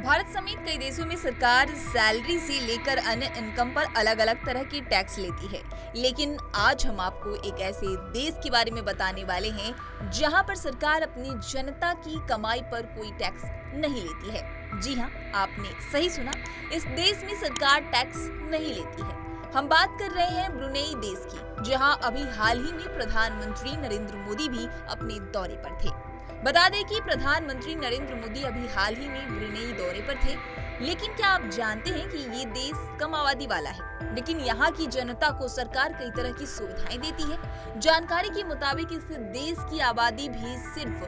भारत समेत कई देशों में सरकार सैलरी से लेकर अन्य इनकम पर अलग अलग तरह की टैक्स लेती है। लेकिन आज हम आपको एक ऐसे देश के बारे में बताने वाले हैं जहां पर सरकार अपनी जनता की कमाई पर कोई टैक्स नहीं लेती है। जी हां, आपने सही सुना, इस देश में सरकार टैक्स नहीं लेती है। हम बात कर रहे हैं ब्रुनेई देश की, जहां अभी हाल ही में प्रधानमंत्री नरेंद्र मोदी भी अपने दौरे पर थे। बता दें कि प्रधानमंत्री नरेंद्र मोदी अभी हाल ही में ब्रुनेई दौरे पर थे। लेकिन क्या आप जानते हैं कि ये देश कम आबादी वाला है, लेकिन यहाँ की जनता को सरकार कई तरह की सुविधाएं देती है। जानकारी के मुताबिक इस देश की आबादी भी सिर्फ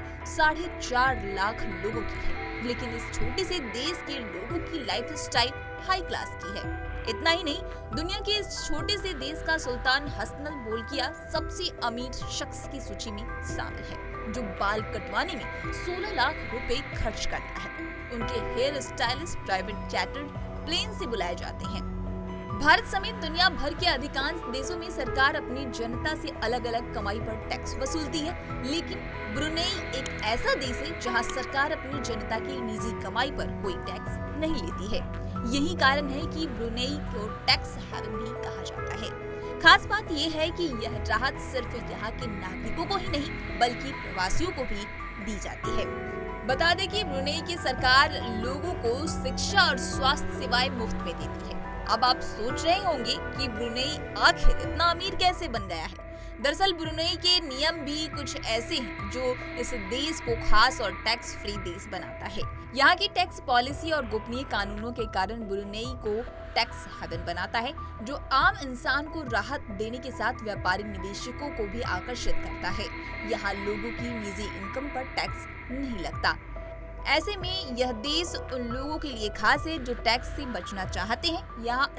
4.5 लाख लोगों की है, लेकिन इस छोटे से देश के लोगों की लाइफ स्टाइल हाई क्लास की है। इतना ही नहीं, दुनिया के इस छोटे से देश का सुल्तान हसनल बोल्किया सबसे अमीर शख्स की सूची में शामिल है, जो बाल कटवाने में 16 लाख रुपए खर्च करता है। उनके hair stylist private chartered plane से बुलाए जाते हैं। भारत समेत दुनिया भर के अधिकांश देशों में सरकार अपनी जनता से अलग अलग कमाई पर टैक्स वसूलती है, लेकिन ब्रुनेई एक ऐसा देश है जहां सरकार अपनी जनता की निजी कमाई पर कोई टैक्स नहीं लेती है। यही कारण है कि ब्रुनेई को टैक्स हेवन भी कहा जाता है। खास बात यह है कि यह राहत सिर्फ यहाँ के नागरिकों को ही नहीं बल्कि प्रवासियों को भी दी जाती है। बता दें कि ब्रुनेई की सरकार लोगों को शिक्षा और स्वास्थ्य सेवाएं मुफ्त में देती है। अब आप सोच रहे होंगे कि ब्रुनेई आखिर इतना अमीर कैसे बन गया है। दरअसल ब्रुनेई के नियम भी कुछ ऐसे हैं जो इस देश को खास और टैक्स फ्री देश बनाता है। यहाँ की टैक्स पॉलिसी और गोपनीय कानूनों के कारण ब्रुनेई को टैक्स हेवन बनाता है, जो आम इंसान को राहत देने के साथ व्यापारी निवेशकों को भी आकर्षित करता है। यहाँ लोगों की निजी इनकम पर टैक्स नहीं लगता। ऐसे में यह देश उन लोगों के लिए खास है जो टैक्स से बचना चाहते हैं। यहाँ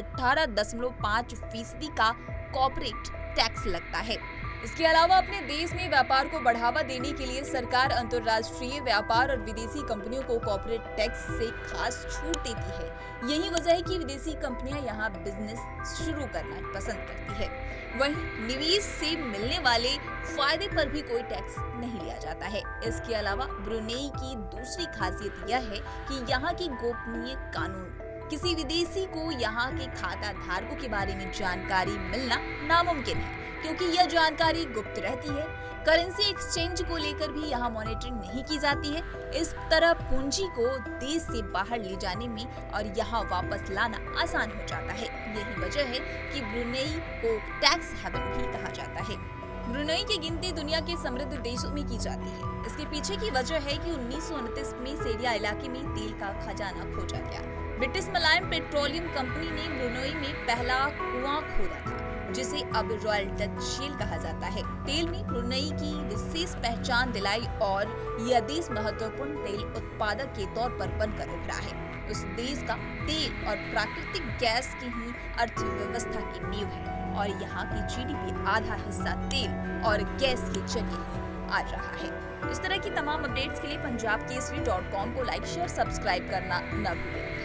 18.5% का कॉर्पोरेट टैक्स लगता है। इसके अलावा अपने देश में व्यापार को बढ़ावा देने के लिए सरकार अंतर्राष्ट्रीय व्यापार और विदेशी कंपनियों को कॉर्पोरेट टैक्स से खास छूट देती है। यही वजह है कि विदेशी कंपनियां यहाँ बिजनेस शुरू करना पसंद करती है। वहीं निवेश से मिलने वाले फायदे पर भी कोई टैक्स नहीं लिया जाता है। इसके अलावा ब्रुनेई की दूसरी खासियत यह है कि यहाँ की गोपनीय कानून, किसी विदेशी को यहाँ के खाता धारकों के बारे में जानकारी मिलना नामुमकिन है, क्योंकि यह जानकारी गुप्त रहती है। करेंसी एक्सचेंज को लेकर भी यहाँ मॉनिटरिंग नहीं की जाती है। इस तरह पूंजी को देश से बाहर ले जाने में और यहाँ वापस लाना आसान हो जाता है। यही वजह है कि ब्रुनेई को टैक्स हेवन भी कहा जाता है। ब्रुनेई की गिनती दुनिया के समृद्ध देशों में की जाती है। इसके पीछे की वजह है कि 1929 में सेरिया इलाके में तेल का खजाना खोजा गया। ब्रिटिश मलायन पेट्रोलियम कंपनी ने ब्रुनेई में पहला कुआं खोदा था, जिसे अब रॉयल डच शेल कहा जाता है। तेल में ब्रुनेई की विशेष पहचान दिलाई और यह देश महत्वपूर्ण तेल उत्पादक के तौर पर बनकर उभरा है। उस देश का तेल और प्राकृतिक गैस की ही अर्थव्यवस्था की नींव है और यहाँ की जीडीपी आधा हिस्सा तेल और गैस के जरिए ही आ रहा है। इस तरह की तमाम अपडेट्स के लिए punjabkesari.com को लाइक, शेयर, सब्सक्राइब करना न भूलें।